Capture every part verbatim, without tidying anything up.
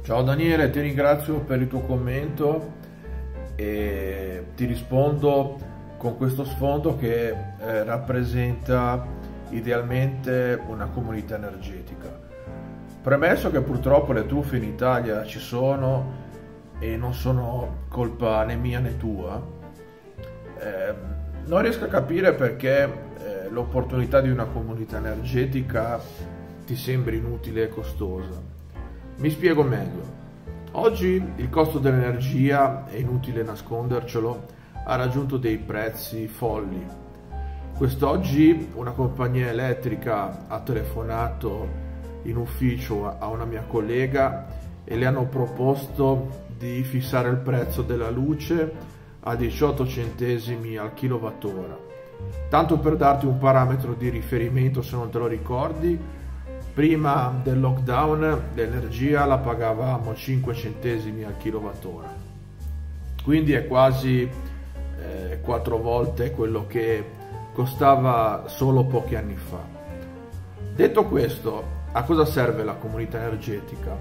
Ciao Daniele, ti ringrazio per il tuo commento e ti rispondo con questo sfondo che eh, rappresenta idealmente una comunità energetica. Premesso che purtroppo le truffe in Italia ci sono e non sono colpa né mia né tua, eh, non riesco a capire perché eh, l'opportunità di una comunità energetica ti sembri inutile e costosa. Mi spiego meglio. Oggi il costo dell'energia, è inutile nascondercelo, ha raggiunto dei prezzi folli. Quest'oggi una compagnia elettrica ha telefonato in ufficio a una mia collega e le hanno proposto di fissare il prezzo della luce a diciotto centesimi al kilowattora. Tanto per darti un parametro di riferimento, se non te lo ricordi, prima del lockdown l'energia la pagavamo cinque centesimi al kilowattora, quindi è quasi eh, quattro volte quello che costava solo pochi anni fa. Detto questo, a cosa serve la comunità energetica?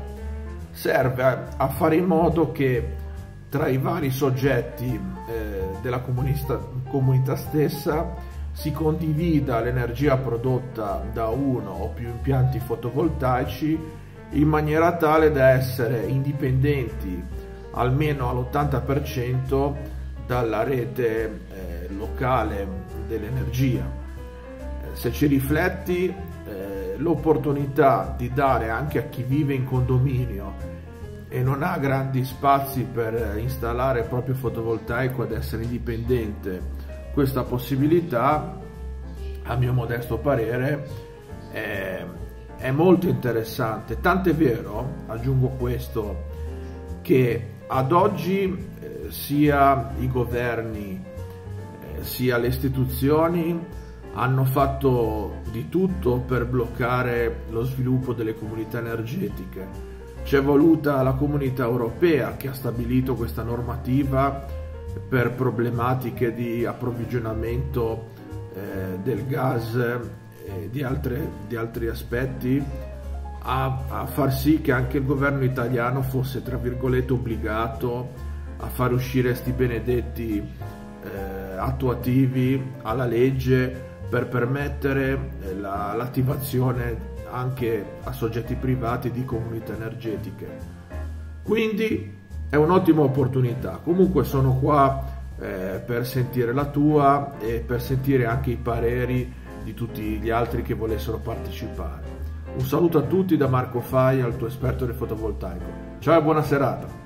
Serve a fare in modo che tra i vari soggetti eh, della comunità, comunità stessa si condivida l'energia prodotta da uno o più impianti fotovoltaici in maniera tale da essere indipendenti almeno all'ottanta per cento dalla rete eh, locale dell'energia. Eh, se ci rifletti, eh, l'opportunità di dare anche a chi vive in condominio e non ha grandi spazi per installare il proprio fotovoltaico ad essere indipendente, questa possibilità, a mio modesto parere, è, è molto interessante. Tant'è vero, aggiungo questo, che ad oggi eh, sia i governi eh, sia le istituzioni hanno fatto di tutto per bloccare lo sviluppo delle comunità energetiche. C'è voluta la Comunità Europea che ha stabilito questa normativa per problematiche di approvvigionamento eh, del gas e di, altre, di altri aspetti, a, a far sì che anche il governo italiano fosse tra virgolette obbligato a far uscire sti benedetti eh, attuativi alla legge per permettere eh, la, l'attivazione anche a soggetti privati di comunità energetiche. Quindi è un'ottima opportunità. Comunque sono qua eh, per sentire la tua e per sentire anche i pareri di tutti gli altri che volessero partecipare. Un saluto a tutti da Marco Faia, il tuo esperto del fotovoltaico. Ciao e buona serata!